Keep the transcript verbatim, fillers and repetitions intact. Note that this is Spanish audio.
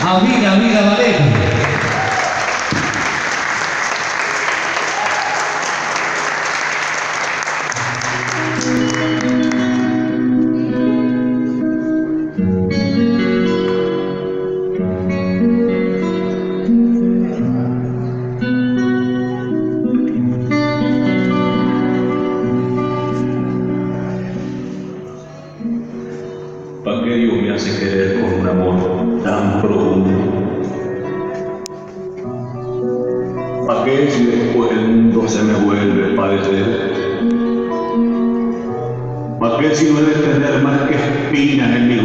a Vida, Vida Valeria. ¿Para qué Dios me hace querer con un amor tan profundo? ¿Para qué si después el mundo se me vuelve padecer? ¿Para qué si no he de tener más que espinas en mi